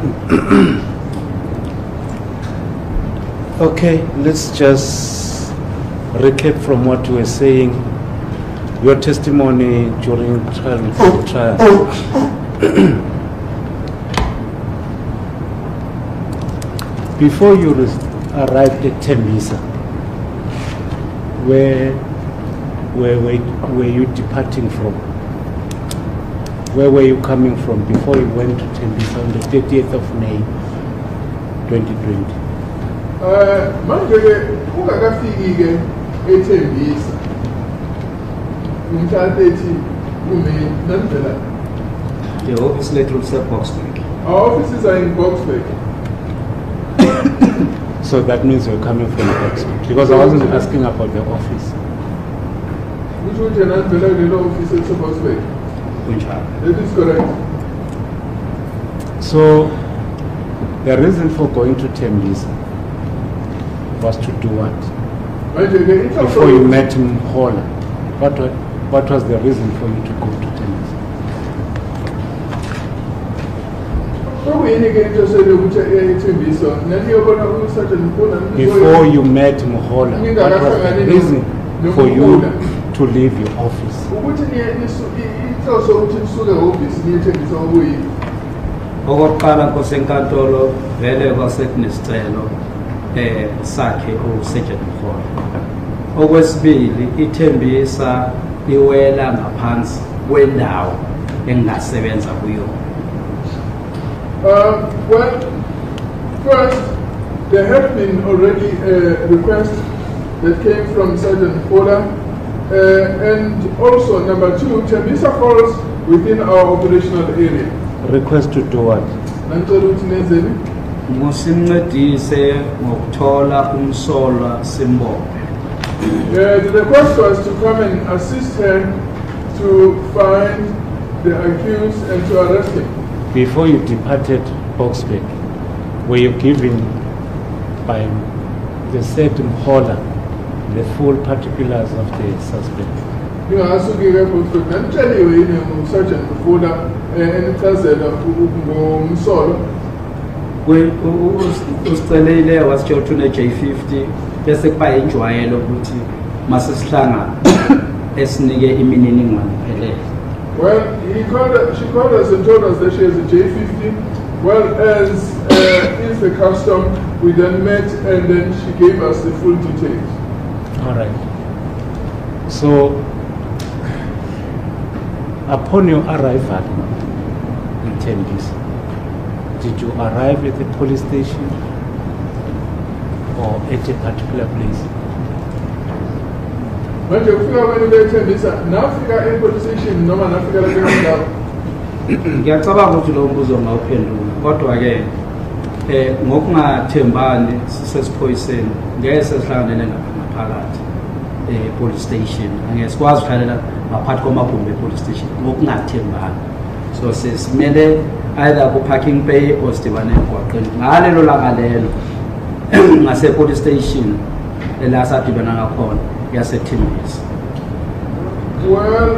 Okay, let's just recap from what you were saying. Your testimony during trial. Before you arrived at Tembisa, where were you departing from? Where were you coming from before you went to Tembisa on the 30th of May, 2020? Manje ungakafiki-ke eThembisa umhla 30 kuMeyi nanivela. The office letter is at Boksburg. Our offices are in Boksburg. So that means you're coming from Boksburg, because I wasn't asking about the office. Which one can nanivela kulelo office at Boksburg? That is correct. So the reason for going to Tembisa was to do what? Before you met Mhola, what was the reason for you to go to Tembisa? Before you met Mhola, what was the reason for you to leave your office? Okokuqala nkosenkantolo vele kwasekunesicelo sakhe uSergeant Mhola. Okwesibili iThembisa iwela ngaphansi kwendawo engasebenza kuyo. Well, first, there had been already a request that came from Sergeant Mhola, and also number two, Tembisa falls within our operational area. Request to do what? Musincedise ngokuthola umsolwa simbophe. The request was to come and assist her to find the accused and to arrest him. Before you departed Boksburg, were you given by the said Mhola the full particulars of the suspect? You know, as we get to tell you in Sergeant Mhola and Tazela Msolo. Usicelile wasitsho ukuthi une-J50 bese kuba injwayelo ukuthi masisihlangana esinike imininingwane iphelele. Well, she called us and told us that she has a J50. Well, as is the custom, we then met and then she gave us the full details. All right. So, upon your arrival in Tembisa, did you arrive at the police station or at a particular place? Manje kufika kwenu beThembisa nafika e-police station noma nafika la kule ndawo? Ngiyacabanga ukuthi lo mbuzo ngawuphendula, kodwa ke ngokungathembani sisesiphoyiseni ngeke sesihlangane ngaphakathi police station, angeke sikwazi ukuhlalela ngaphakathi kwamagumbi e-police station ngokungathembani. So sesimele either ku parking bay or sidibane emgwaqeni ngalelo langa lelo ngase police station la sadibana ngakhona yaseThembisa. Well,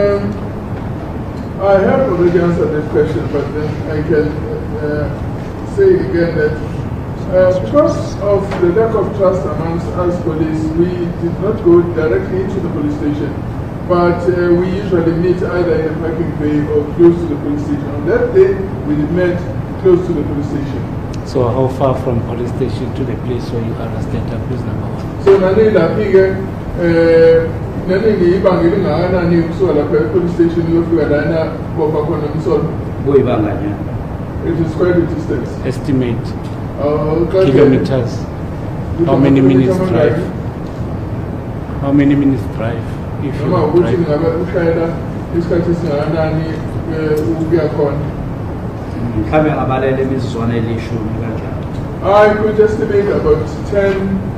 I have already answered that question, but then I can say again that because of the lack of trust amongst us police, we did not go directly into the police station, but we usually meet either in a parking bay or close to the police station. On that day, we met close to the police station. So how far from police station to the place where you arrested the prisoner? So nani lapike nani ngiyibanga elingakanani ukusuka lapha e-police station uyofika lana bopha khona umsolo? Kuyibanga njani? It is quite a distance. Estimate kilometers. How many minutes drive? How many minutes drive? If you drive. Isikhathi singakanani ukuya khona? Mhlawumbe ngabalele imizuzwana elishumi kanjalo. I could estimate about 10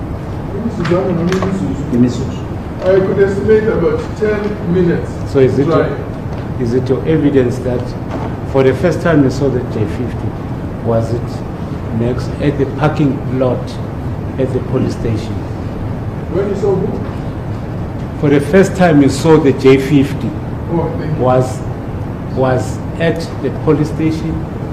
imizuzu. I could estimate about 10 minutes. So is it your evidence that for the first time you saw the J50, was it next at the parking lot at the police station? When you saw who? For the first time you saw the J50, oh, thank you. was at the police station?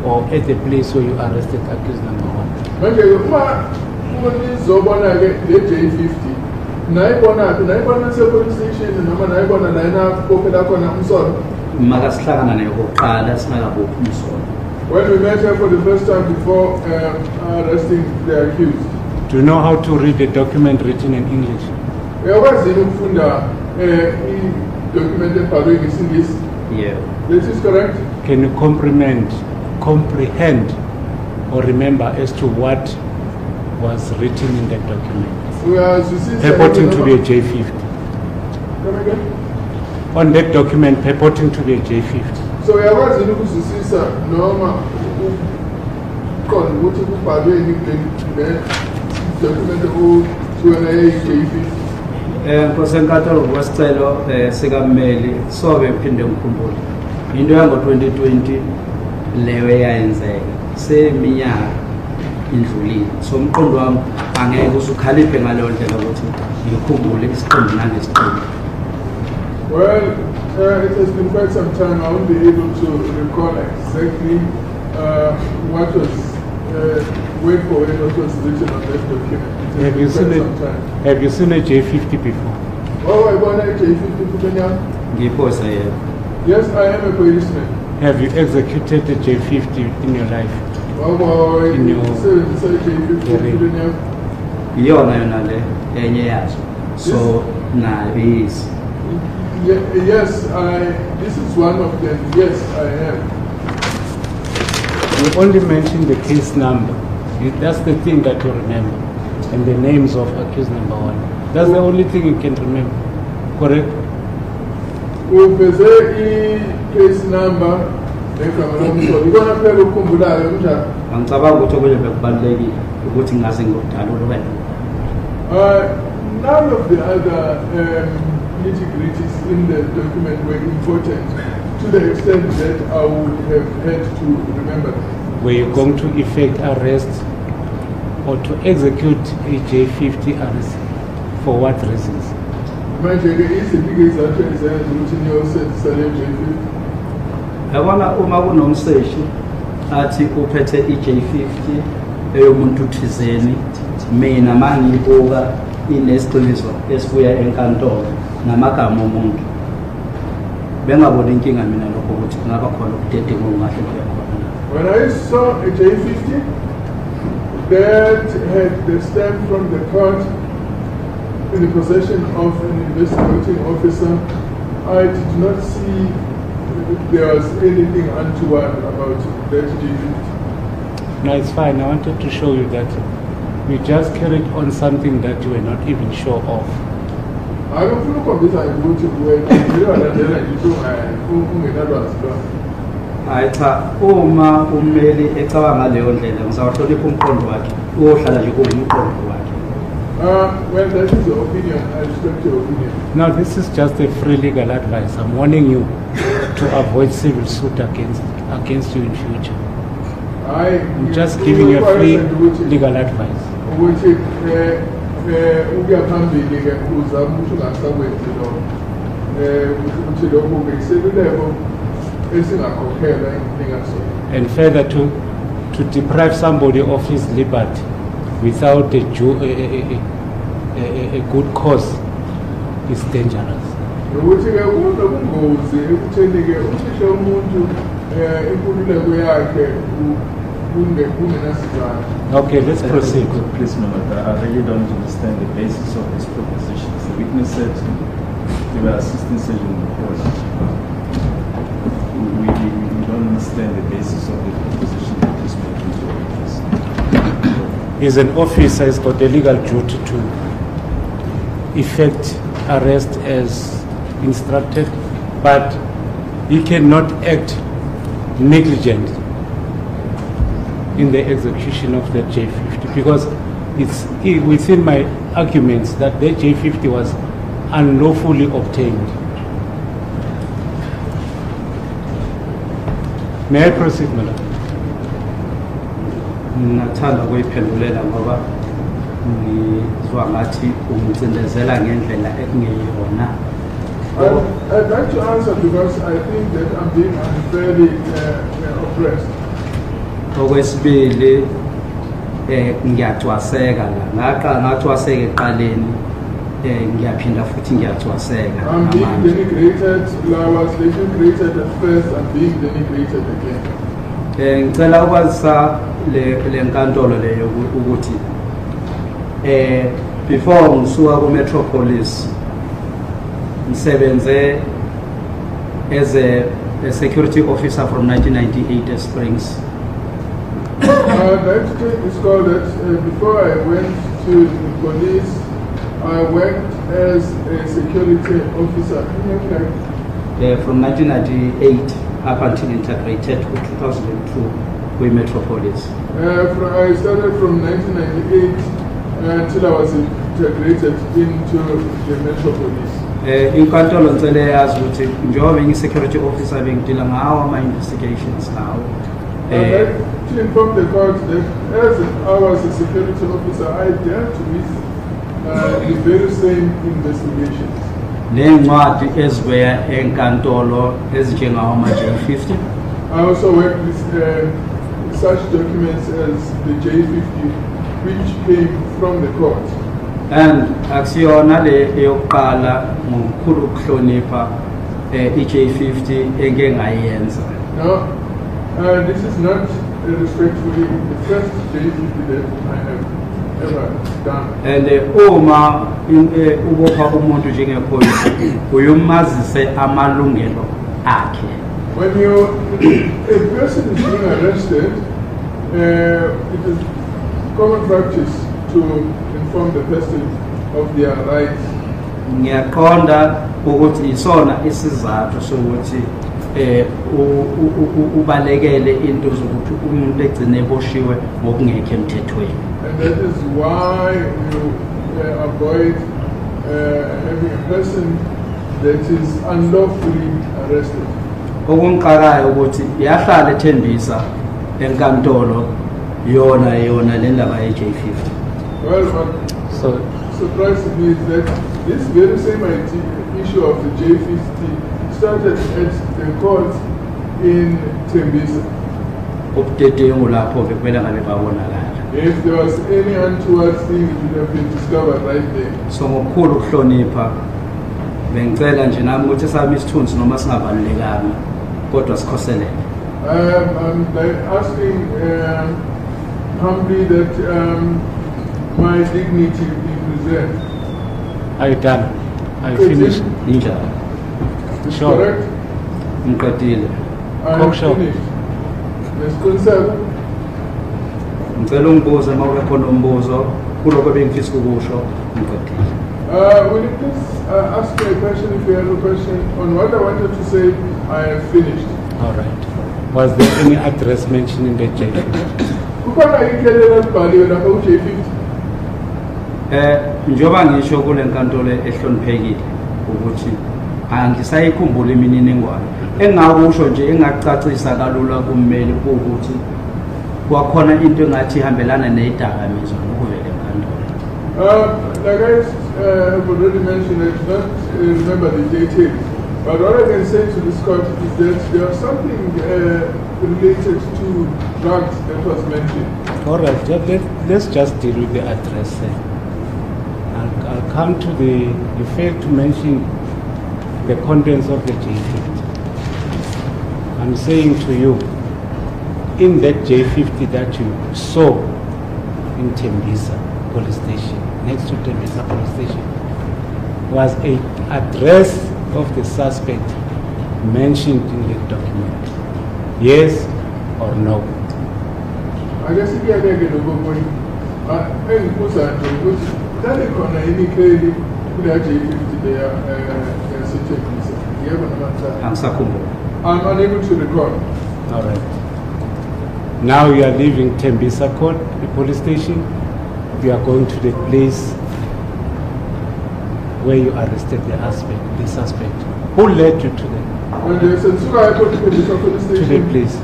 or at the place where you arrested accused number 1? Manje uma nizobona ke le J50 nayibona police station noma nayibona la ina kophela khona umsolo. Makasihlangana nayo kokuqala singakabophi umsolo. When we met her for the first time before arresting the accused. Do you know how to read a document written in English? Uyakwazi ukufunda i-document ebhalwe ngesingisi? Yeah. This is correct? Can you comprehend or remember as to what was written in that document? Purporting to be a J50. Come again? On that document purporting to be a J50. So uyakwazi ukuzwisisa noma khona ukuthi kubhalwe le document okuwena J50. Nkosi enkantolo kwesicelo sikammeli sobe phinde ngikhumbule into yango 2020 leyo eyayenzeka seminyaka indlulile so umqondo wami angeke usukhaliphe ngaleyo ndlela ukuthi ngikhumbule isiqondo nanesiqondo. Well, it has been quite some time. I won't be able to recall exactly what was word for word what was written on that document. Have you seen a J50 before? Oh, I want a J50 Ngiphosa. Yes, I am a policeman. Have you executed a J50 in your life? Oh, in your J50 yona le enye yazo. So na is. Yes, this is one of them. Yes, I am. You only mentioned the case number. That's the thing that you remember. And the names of accused number 1. That's the only thing you can remember. Correct? Case number. Angicabanga ukuthi okunye bekubalulekile ukuthi ngase ngidala wena. None of the other nitty-gritties in the document were important to the extent that I would have had to remember them. Were you going to effect arrest or to execute a J50 arrest? For what reasons? Yabona uma kunomseshi athi uphethe iJ50 eyomuntu thizeni mina mangibuka inesiqiniso esibuya enkantolo namagama omuntu bengabona inkinga mina lokho ukuthi kungaba khona ukudedenga ongahle kuyakhona. When I saw a J50 that had the stamp from the court in the possession of an investigating officer, I did not see there was anything untoward about that J50. No, it's fine. I wanted to show you that we just carried on something that you were not even sure of. I don't feel confident going to work. Cha uma ummeli ecabanga leyo ndlela ngisawuhlonipha umqondo wakhe uyohlala nje kuwumqondo wakhe. Well, that is your opinion. I respect your opinion. Now, this is just a free legal advice. I'm warning you to avoid civil suit against you in future. I'm just giving you a free legal advice. And further, to deprive somebody of his liberty without a good cause is dangerous. Okay, let's proceed. Please, I really don't understand the basis of these propositions. The witness said they were assisting Sergeant Mpola. We don't understand the basis of the proposition that is making to the witness. He's an officer, he's got a legal duty to effect arrest as instructed, but he cannot act negligent in the execution of the J50 because it's within my arguments that the J50 was unlawfully obtained. May I proceed, Madam? Nathanda ukuyiphendulela ngoba ngizwa ngathi ungicindezela ngendlela ekungeyona. I'd like to answer because I think that I'm being unfairly oppressed. Okwesibili ngiyacwaseka la ngacwaseka eqaleni ngiyaphinda futhi ngiyacwaseka I'm being denigrated. I was denigrated at first and being denigrated again. Ngicela ukwazisa le nkantolo leyo ukuthi before ngisuka ku Metropolis ngisebenze as a security officer from 1998 at Springs. I'd like to take this call that before I went to the police, I worked as a security officer. From 1998 up until integrated to 2002 with Metropolis. I started from 1998 until I was integrated into the Metropolis. Inkantolo ngicela yazi ukuthi njengoba ngi-security officer bengidila ngawo ama-investigations now. I'd like to inform the court that as I was a security officer, I dealt with the very same investigations. Nencwadi ezibuya enkantolo ezinjengawo ama-J50. I also worked with such documents as the J50, which came from the court. And akusiyona le eyokuqala ngokukhulu ukuhlonipha i-J50 engeke ngayenza. No, this is not respectfully the first J50 that I have ever done. And uma ubopha umuntu njengephoyisa uyumazise amalungelo akhe. When a person is being arrested, it is common practice to inform the person of their rights. Ngiyaqonda ukuthi isona isizathu sokuthi ubalekele into zokuthi umuntu egcine eboshiwe ngokungekho emthethweni. And that is why you avoid having a person that is unlawfully arrested. Okunqakayo ukuthi yahlala ethembisa enkantolo yona le ndaba ye-J50. Well, what surprised me is that this very same issue of the J50 started at the court in Tembisa. If there was any untoward thing, it would have been discovered right there. So ngokukhulu ukuhlonipha bengicela nje nami ukuthi sami isithunzi noma singabalulekanga kodwa sikhoseleke. I'm asking humbly that my dignity be preserved. Are you done? Are you finished? Ninjalo. Sure. Correct? Ngiqedile. I am finished. Ms. Kunsel. Ngicela ungibuze uma kukhona umbuzo kuloko bengifisa ukusho ngiqedile. Will you please ask me a question if you have a question on what I wanted to say? I have finished. All right. Was there any address mentioned in the J50? Njoba ngisho kule nkantolo ehloniphekile ukuthi angisayikhumbula imininingwane engakusho nje engacacisa kalula kummeli ukuthi kwakhona into engathi ihambelana nezidakamizwa nokuvela enkantolo. Like I have already mentioned, I do not remember the details, but what I can say to this court is that there was something related to drugs that was mentioned. All right, let's just deal with the address. I'll come to you failed to mention the contents of the J50. I'm saying to you, in that J50 that you saw in Tembisa police station, next to Tembisa police station, was an address of the suspect mentioned in the document. Yes or no? I guess if you are going to go point, that is going to indicate that J50 there I'm unable to recall. All right. Now you are leaving Tembisa Court, the police station. You are going to the place where you arrested the suspect. Who led you to the place?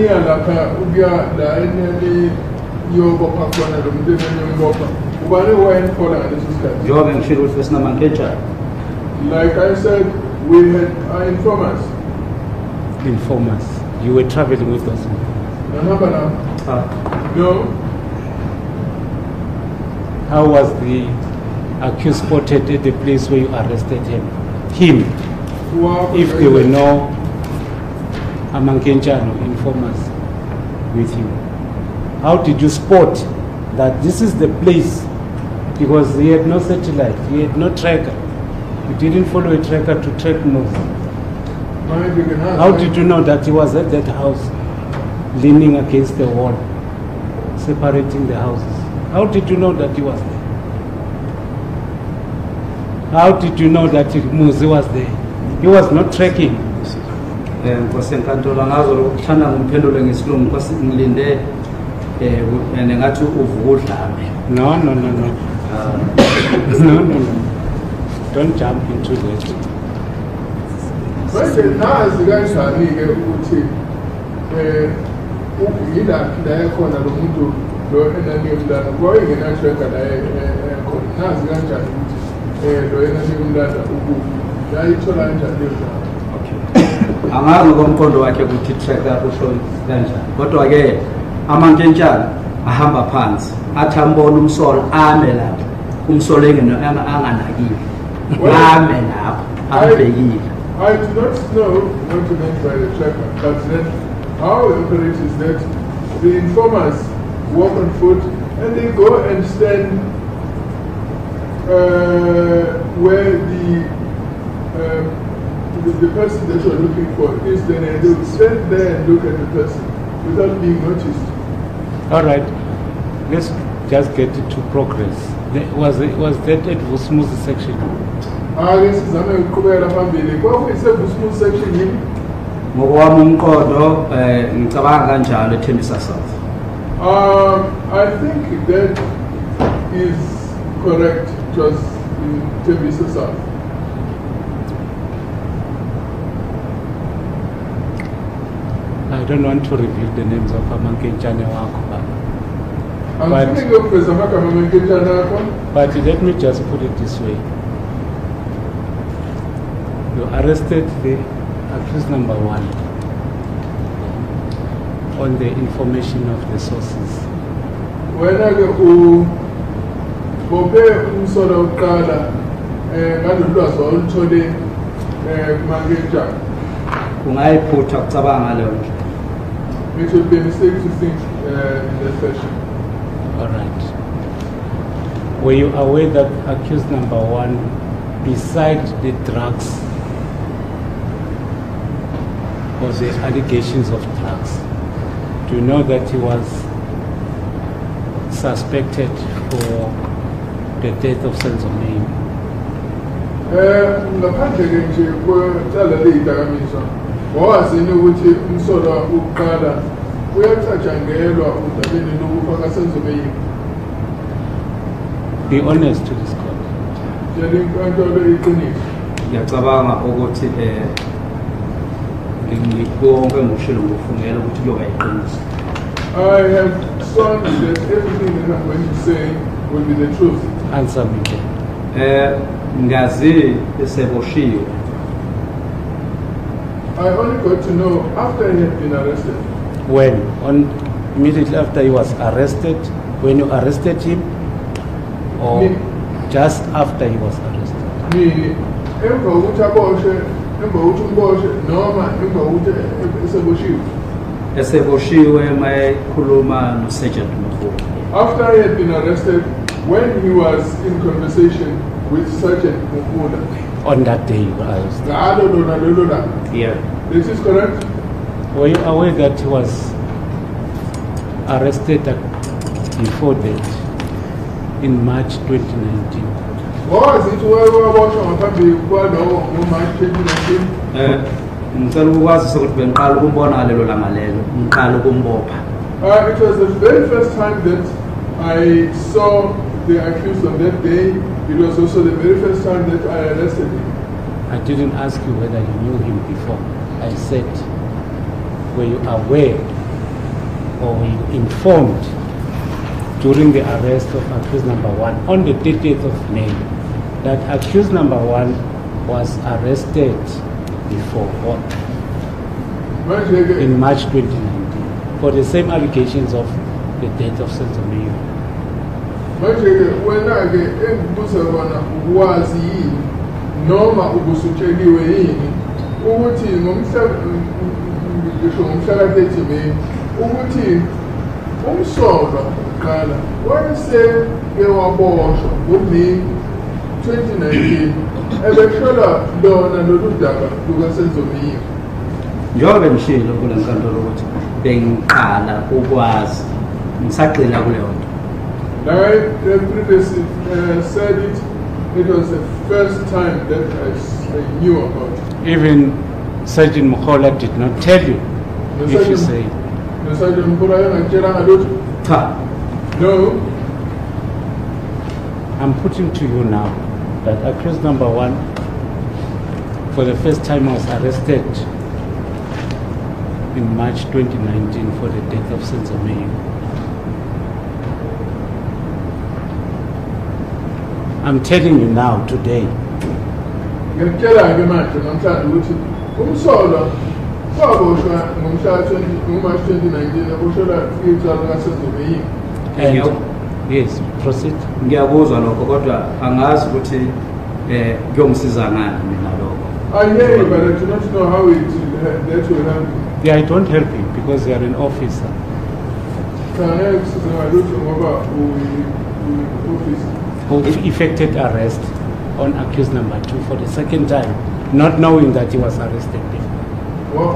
Like I said, we had informers. Informers. You were traveling with us? No. How was the accused spotted at the place where you arrested him? If there were no Amankenchano informers with you, how did you spot that this is the place? Because he had no satellite, he had no tracker. You didn't follow a tracker to track moves. How did you know that he was at that house, leaning against the wall, separating the houses? How did you know that he was there? How did you know that Muzi was there? He was not tracking. Nkosi enkantolo ngazo ukuthanda ngumphendule ngesilungu Nkosi ngilinde ngathi uvudlame. No. No. Don't jump into that. Manje nazi kanjani ke ukuthi yilaphi la ekhona lo muntu lo enani umntana ngoba ingena tracker la ekhona nazi kanjani ukuthi lo enani umntana ukuphi yayithola kanjani leyo. Angazi komqondo wakhe ukuthi tracker usho kanjani kodwa ke amankentshana ahamba phansi athi ambona umsolo ame lapho umsolo anganakile ame lapho abhekile. I do not know what you meant by the tracker, but then how it operates is that the informers walk on foot and they go and stand where the person that you are looking for is, then they will stand there and look at the person without being noticed. All right, let's just get to progress. Was that at Vusumuzi section? This is a family. What is a Vusumuzi section here? Ngokwami umqondo ngicabanga kanjalo eThembisa South. I think that is correct. It was in Tembisa South. I don't want to reveal the names of Amankenchane wako. But let me just put it this way. You arrested the accused number 1 on the information of the sources. When I go sort of color, and was all today, Mangeja. It would be a mistake to think in that fashion. All right. Were you aware that accused number 1, besides the drugs, or the allegations of drugs, do you know that he was suspected for the death of Senzomei? Ngaphandle ke nje kwecala leyidakamizwa wawazini ukuthi umsolwa uqala uyacatshangelwa udabeni lokufa kaSenzomei. Be honest to this court. Njengentolo iqiniso. Ngiyacabanga ukuthi konke ngoshilo ngofungela ukuthi kuyoba iqiniso. I have sworn that everything that I'm going to say will be the truth. Answer me then. Ngazi eseboshiwe. I only got to know after he had been arrested. When? Immediately after he was arrested? When you arrested him? Or just after he was arrested? Me, emva ukuthi aboshwe, emva ukuthi umboshwe noma emva ukuthi eseboshiwe. Eseboshiwe mayekhuluma noSergeant Mkhulu. After he had been arrested, when he was in conversation with Sergeant Mkhulu. On that day you were arrested? Yeah. This is correct? Were you aware that he was arrested before that, in March 2019? Was it where we were watching on March 2019? Ngicela ukwazi ukuthi bengiqala ukumbona lelo langa lelo ngiqala ukumbopha. It was the very first time that I saw the accused on that day. It was also the very first time that I arrested him. I didn't ask you whether you knew him before. I said, were you aware or were you informed during the arrest of accused number 1 on the 30th of May that accused number 1 was arrested before what? In March 2019. for the same allegations of the death of Senzo Meyo. Manje wena ke engibuza kona ukwazi yini noma ubusutsheliwe yini ukuthi ngomhla 30 May ukuthi umsolwa uqala wayeseke waboshwa ngoMeyi 2019 ebehlola lona lolu daba lukaSenzo Meyo. Njengoba ngishilo kule nkantolo ukuthi bengiqala ukwazi ngisagcina kuleyo nto. I previously said it was the first time that I knew about it. Even Sergeant Mukhola did not tell you, if you say. No, Sergeant Mukhola, no. I'm putting to you now that accused number 1, for the first time was arrested in March 2019 for the death of Senzo Meyo. I'm telling you now, today. Yes, proceed. Ngiyabuzwa lokho kodwa angazi ukuthi kuyomsiza ngani mina lokho. I hear you, but I do not know how that will happen. Yeah, I don't help you because you are an officer. Who effected arrest on accused number 2 for the second time, not knowing that he was arrested before.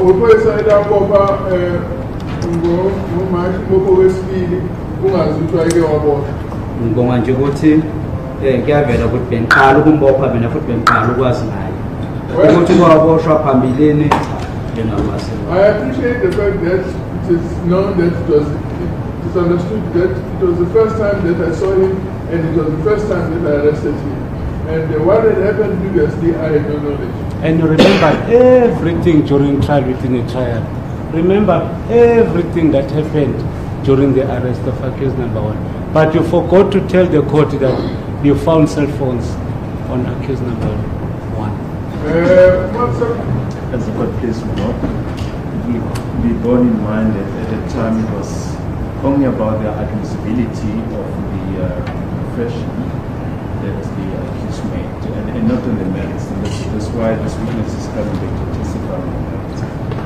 Ngibonga nje ukuthi kuyavela ukuthi bengiqala ukumbopha mina futhi bengiqala ukwazi naye ukuthi kwaboshwa phambilini bengawazi. I appreciate the fact that it is known that it is understood that it was the first time that I saw him and it was the first time that I arrested him. And what had happened previously, I had no knowledge. And you remember everything during trial within a trial. Remember everything that happened during the arrest of accused number 1. But you forgot to tell the court that you found cell phones on accused number 1. As the court please note, it will be borne in mind that at the time it was only about the admissibility of the confession that the accused made, and not on the merits. And that's why this witness is coming back to testify on the merits.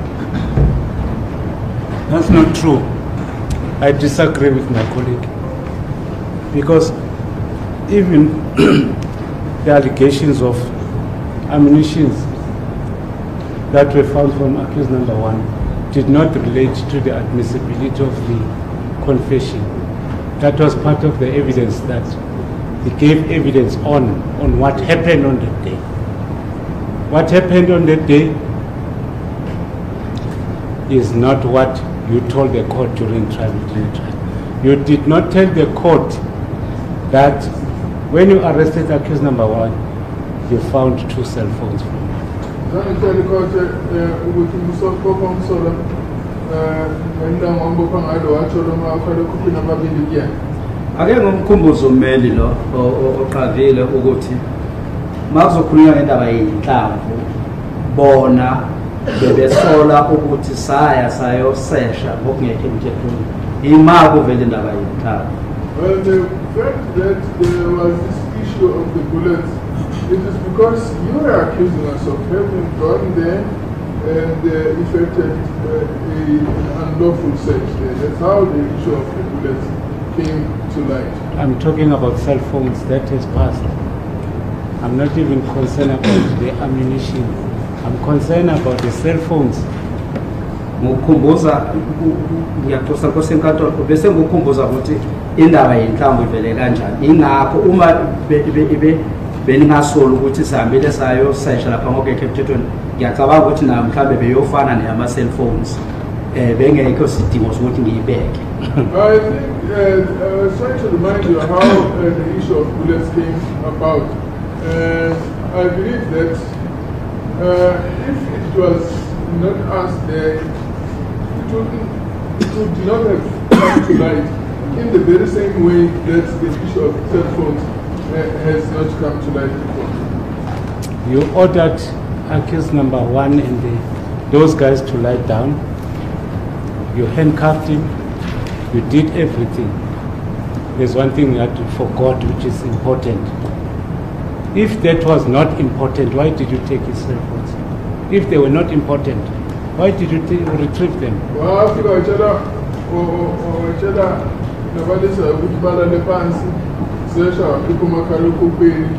That's not true. I disagree with my colleague. Because even the allegations of ammunition that were found from accused number 1 did not relate to the admissibility of the confession. That was part of the evidence that he gave evidence on what happened on that day. What happened on that day is not what you told the court during trial. You did not tell the court that when you arrested accused number 1, you found 2 cell phones from him. Ake ngomkhumbuzo ummeli lo oqavile ukuthi makuzokhulunywa ngendaba yinhlamvu bona bebesola ukuthi sayosesha ngokungekho emthethweni ima kuvela indaba yinhlamvu. Well, the fact that there was this issue of the bullets, it is because you are accusing us of having gone there and effected an unlawful search there. That's how the issue of the bullets came to light. I'm talking about cell phones, that has passed. I'm not even concerned about the ammunition. I'm concerned about the cell phones. Ngokukhumbuza ngiyaqosa kosenkantolo bese ngokukhumbuza ukuthi indaba yinhlamvu ivele kanjani ingakho uma beningasola ukuthi sihambile sayosesha lapha ngokekho emthethweni ngiyacabanga ukuthi na mhlambe beyofana nama cell phones bengekho sidingo sokuthi ngiyibeke. I think I was trying to remind you how the issue of bullets came about. I believe that if it was not us there, it would not have come to light in the very same way that the issue of cell phones has not come to light before. You ordered accused number 1 and those guys to lie down. You handcuffed him. You did everything. There's one thing that you forgot, which is important. If that was not important, why did you take his cell phones? If they were not important, why did you retrieve them? Well, I nobody said which bala the pants, Sesha, people Makaruku Bay,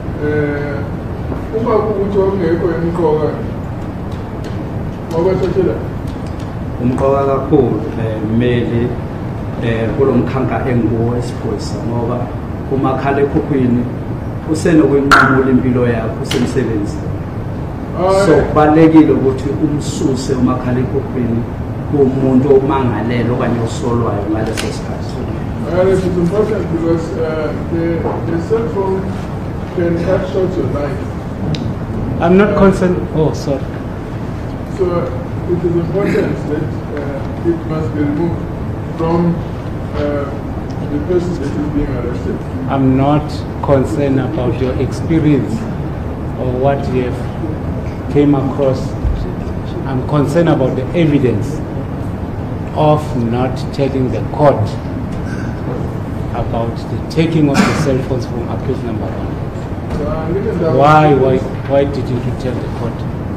umqoka kakhulu kumele kulomkhanka enguwo esiphoyisa ngoba umakhala ekhukhwini usenokwenqamula impilo yakho usemsebenzini. So kubalekile ukuthi umsuse umakhala ekhukhwini kumuntu omangalela okanye osolwayo ngaleso sikhathi. It is important because the cell phone can cut short your life. I'm not concerned. Oh, sorry. So it is important that it must be removed from the person that is being arrested. I'm not concerned about your experience or what you have came across. I'm concerned about the evidence of not telling the court about the taking of the cell phones from accused number 1. So why didn't you tell the court?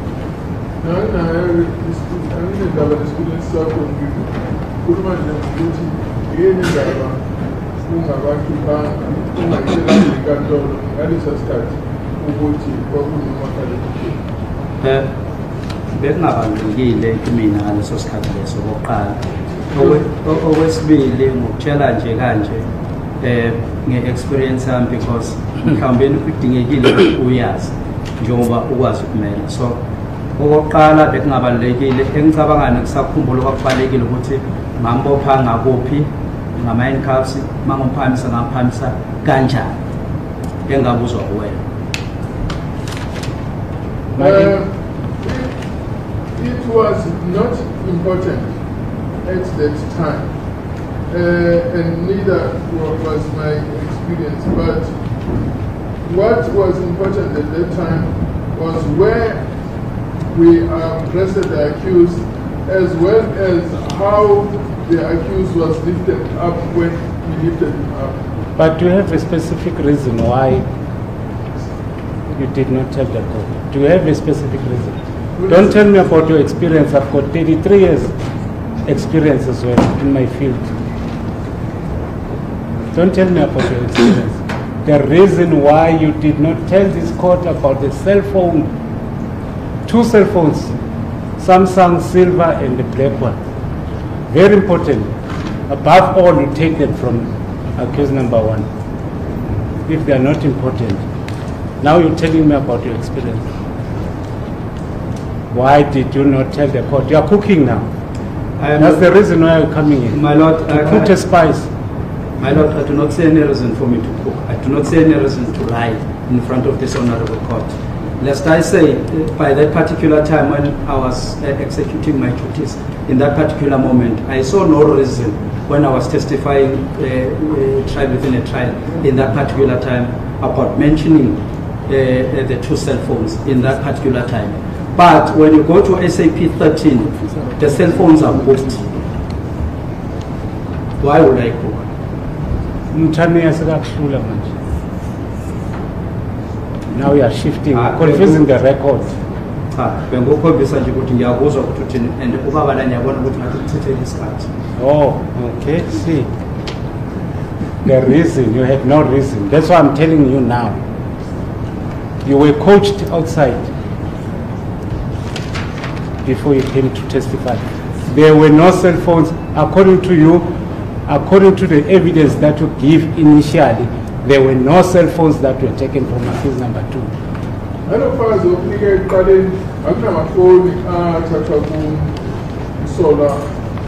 Bekungabalulekile kumina ngaleso sikhathi leso kokuqala. Okwesibili ngokutshela nje kanje nge-experience yami because mhlawumbe kudingekile uyazi njengoba ukwazi ukumela. So okokuqala bekungabalulekile engicabangani kusakhumbula kwakubalekile ukuthi ngambopha ngakuphi ngama-handcuffs mangomphamisa ngamphamisa kanjani engabuzwa kuwena. It was not important at that time, and neither was my experience. But what was important at that time was where we arrested the accused, as well as how the accused was lifted up when we lifted him up. But do you have a specific reason why you did not tell the court? Do you have a specific reason? Don't tell me about your experience. I've got 33 years experience as well in my field. Don't tell me about your experience. The reason why you did not tell this court about the cell phone, 2 cell phones, Samsung Silver and the black one. Very important. Above all, you take them from accused number 1. If they are not important. Now you're telling me about your experience. Why did you not tell the court? You are cooking now. That's the reason why you're coming in. My Lord, to cook a spice. My Lord, I do not see any reason for me to cook. I do not see any reason to lie in front of this honorable court. Lest I say, by that particular time when I was executing my duties, in that particular moment, I saw no reason when I was testifying trial within a trial, in that particular time, about mentioning the 2 cell phones in that particular time. But when you go to SAP 13, the cell phones are booked. Why would I cook? Now you are shifting, confusing the record. Oh, okay, see. The reason, you had no reason. That's why I'm telling you now. You were coached outside before you came to testify. There were no cell phones. According to you, according to the evidence that you give initially, there were no cell phones that were taken from accused number 2. I don't find the obligate calling, I'm not a phone, solar,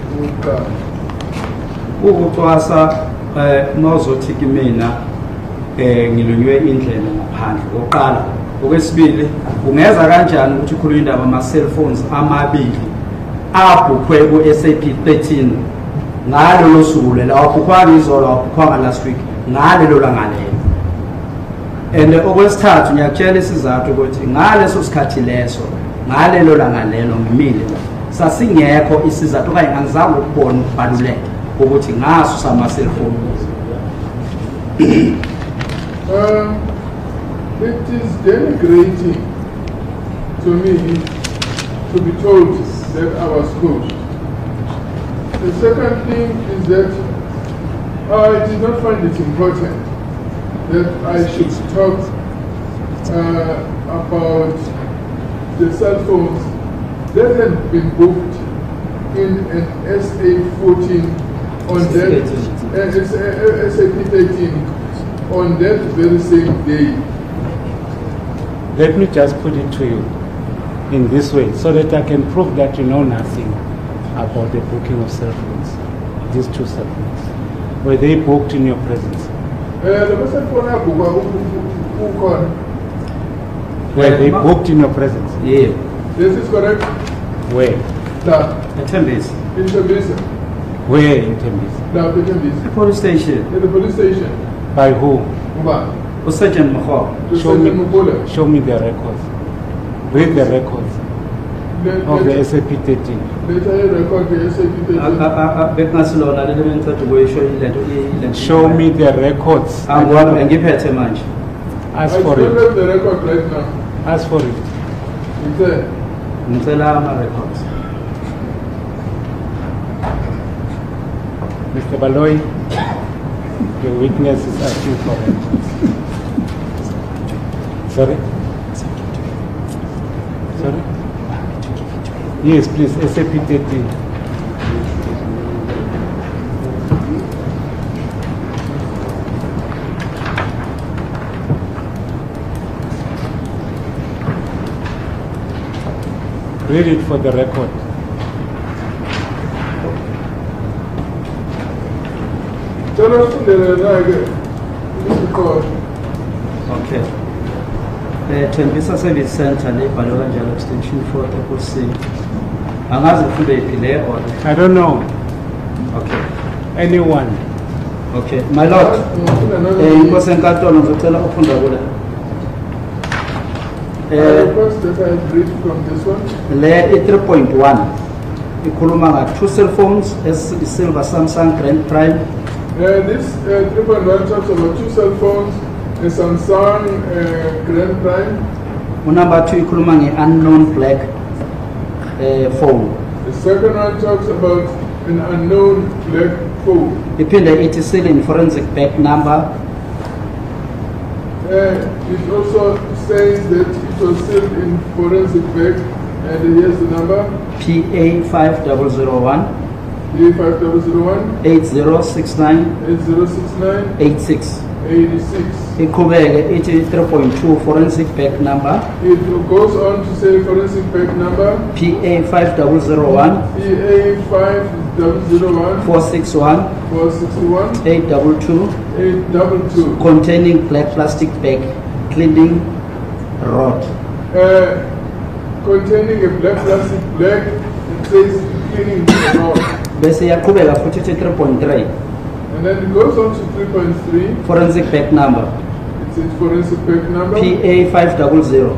ukutwasa nozothi kimina ngilunywe indlela ngaphandle oqala. Okwesibili ungeza kanjani ukuthi ukhuluma indaba ama cell phones amabili abhukhwe ku SAP 13 ngalo losuku lela wabhukhwa izolo wabhukhwa last week ngalo langalelo. And okwesithathu ngiyakutshela isizathu ukuthi ngaleso sikhathi leso ngalelo langalelo ngimile sasingekho isizathu okanye angizange ukubona ukubaluleka ukuthi ngasusa ama-cellphone. It is denigrating to me to be told that I was coached. The second thing is that I did not find it important that I should talk about the cell phones that had been booked in an SA-14 on that SAP-13 on that very same day. Let me just put it to you in this way, so that I can prove that you know nothing about the booking of cell phones. These two cell phones. Were they booked in your presence? Were they booked in your presence? Yeah. This is correct. Where? The Tembisa. In Tembisa. Where in Tembisa? In Tembisa. The police station. In the police station. By who? Sergeant Mahal. Show me the records. Read the records of the SAP-13. Show me the records. Ask for it. The record right now. Ask for it. It's there. Mr. Baloy, your witness is asking for records. Sorry? Sorry? Yes, please, SAP-13. Read it for the record. Okay. Tembisa Service Center, Baloganjalo Extension 4, Triple C. I don't know. Okay. Anyone? Okay. My Lord, request that I read from this one. Layer 3.1. Ikuluma two cell phones, Silver Samsung Grand Prime. This 3.1 talks about two cell phones, a Samsung Grand Prime. Number 2 ikuluma unknown black phone. The second one talks about an unknown black phone. It is still in forensic back number. It also says that it was sealed in forensic bag, and here's the number. PA5001. PA5001. 8069. 8069. 86. 86. It is 3.2 forensic back number. It goes on to say forensic back number. PA5001. PA5001. 461. 461. 822. 822. Containing black plastic bag, cleaning rod. Containing a black plastic bag, it says cleaning rod. Bese yakubeka futhi 3.3. And then it goes on to 3.3. Forensic back number. It's its forensic back number. PA500.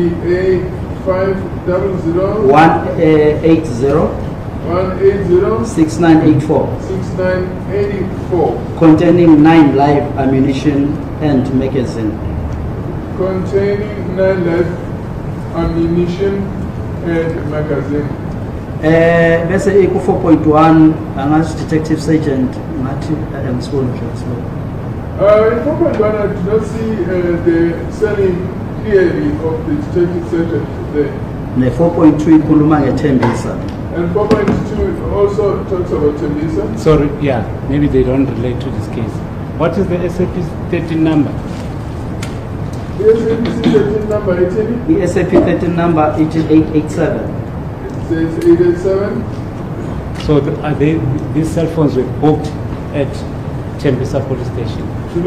PA500. 180. 180. 6984. 6984. Containing 9 live ammunition and magazine. Containing 9 live ammunition and magazine. Bese iku 4.1 angazi detective sergeant ngathi ayangibona nje in 4.1 I do not see the selling clearly of the detective sergeant there. Ne 4.2 ikhuluma ngeTembisa. And 4.2 also talks about Tembisa. Sorry, yeah, maybe they don't relate to this case. What is the SAP-13 number? The SAP-13 number, the SAP-13 number is 887. It says 887. So are these cell phones were booked at Tembisa police station?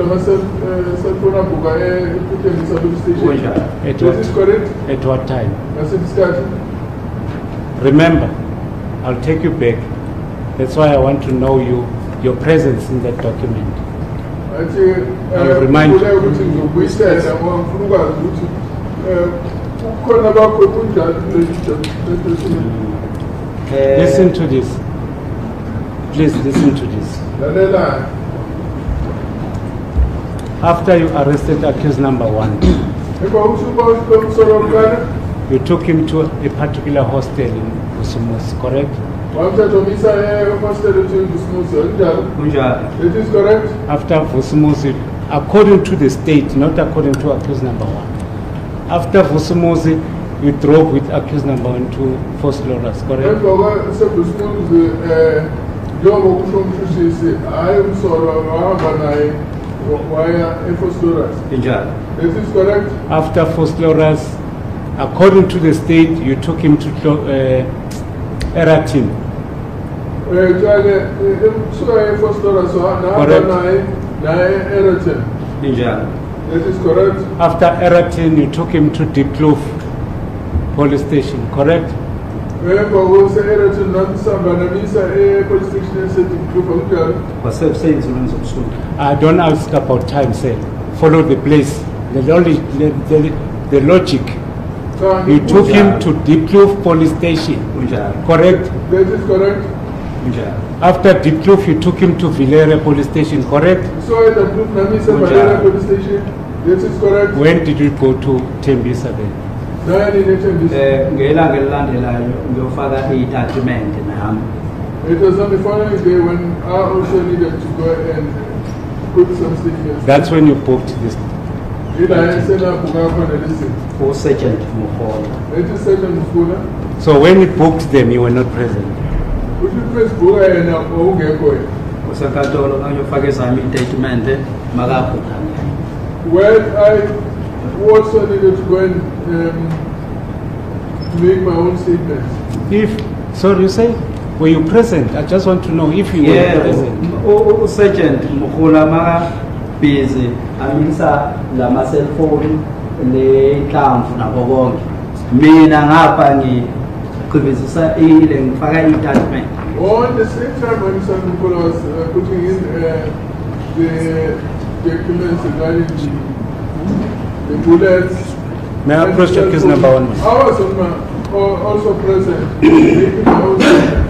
Is correct? At what time? Remember, I'll take you back. That's why I want to know your presence in that document. I'll remind you. Listen to this. Please listen to this. After you arrested accused number 1, you took him to a particular hostel in Vusumus, correct? It is correct. After Vusumus, according to the state, not according to accused number 1. After Vusumus, you drove with accused number 1 to Vosloorus, correct? This is correct. After Vosloorus, according to the state, you took him to Eratin. That is correct. After Eratin, you took him to Diepkloof police station, correct? I don't ask about time, say. Follow the place. The logic. You took him to Diepkloof police station, correct? That is correct. After Diepkloof, you took him to Villere police station, correct? So at the Villere police station, that is correct. When did you go to Tembisa then? It was on the following day when I also needed to go and put some statements. That's when you booked this. So when you booked them, you were not present. Well, I also needed to go and make my own statements. So you say, were you present? I just want to know if you were present. Sergeant Mukula Mara busy. I mean, sir, la cell phone, le clown na bobong. Mina ngapa ni kubizisa ile ngifaka attachment. On the same time, when Mr. Mukula was putting in the documents regarding the bullets. May I approach the case number 1? I was also present. Making my own statements.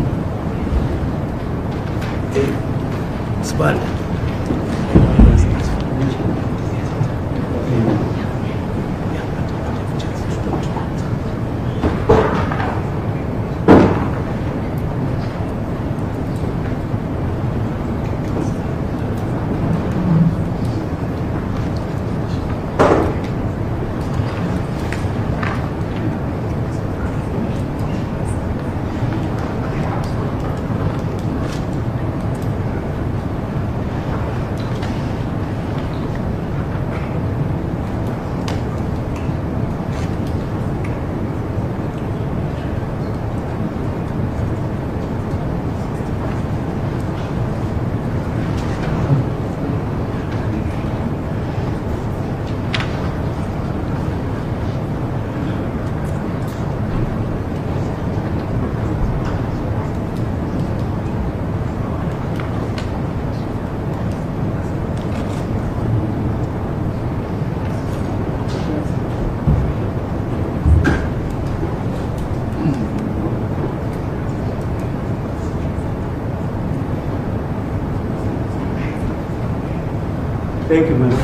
Thank you, my lord.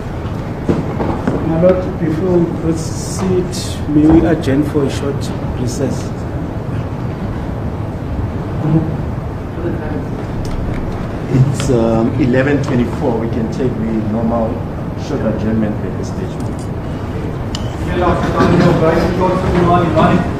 My lord, before we proceed, may we adjourn for a short recess? It's 11:24. We can take the normal short adjournment at this stage.